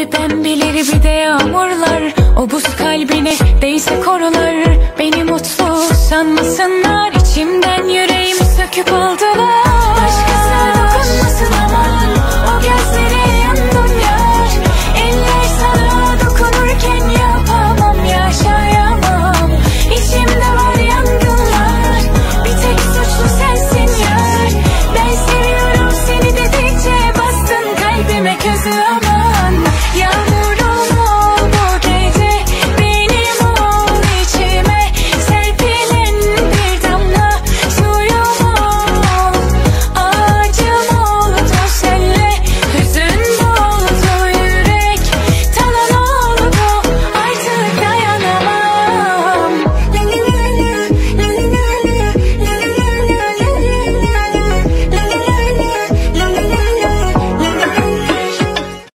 Bir ben bilir bir de yağmurlar, o buz kalbine değse korular. Beni mutlu sanmasınlar, içimden yüreğimi söküp aldılar.